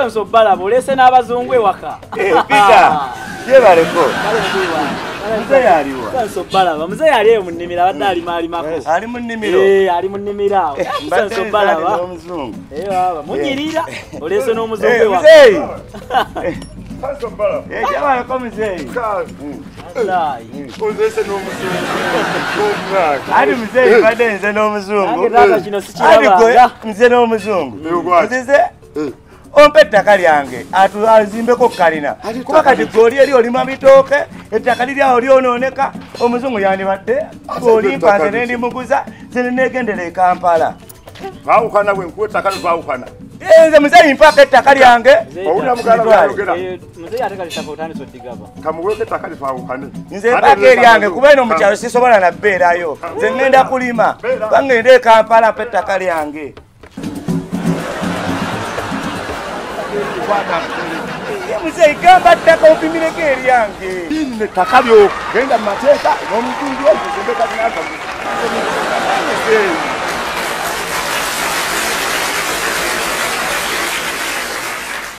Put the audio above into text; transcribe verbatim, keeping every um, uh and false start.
Sanso bala bolese n'abazungu ewaka. Eh pika. Ye baleko. Mzee aliwa. Sanso bala mzee aliye munnimira badde ali mali mako. Ali munnimiro. Eh ali munnimira. Sanso bala ba. Omuzungu. Eh baba munyirira olese n'omuzungu ewaka. Mzee. Sanso bala. Eh jaba ko mzee. Wallahi. Olese n'omuzungu. Ali mzee badde nze n'omuzungu. Ngiraga kino sikiraba. Mzee n'omuzungu. Mzee. Ompe ettaka lyange atuzimbeko kalina kuba kati goli eri olima bitooke ettaka liryawo lyonooneka omuzungu yandibadde olimpanze nendi muguza zinenegendera e Kampala baawukana bwe nkuwa ettaka baawukana nze muzeeyi mpaako ettaka lyange owulira muganda bwayogera muzeeyi ate kalitaka otandise oddigaba kamuweeko ettaka lifaawukane nze mpaako eryange kuba eno mu kyalo sisobola nabbeerayo nze ŋŋenda kulima bangenda e Kampala mpa ettaka lyange Muzeeyi gamba ttaka opimireko eryange ne ttaka lyo genda mu mateeka n'omutundu ezizimbe kazinaaga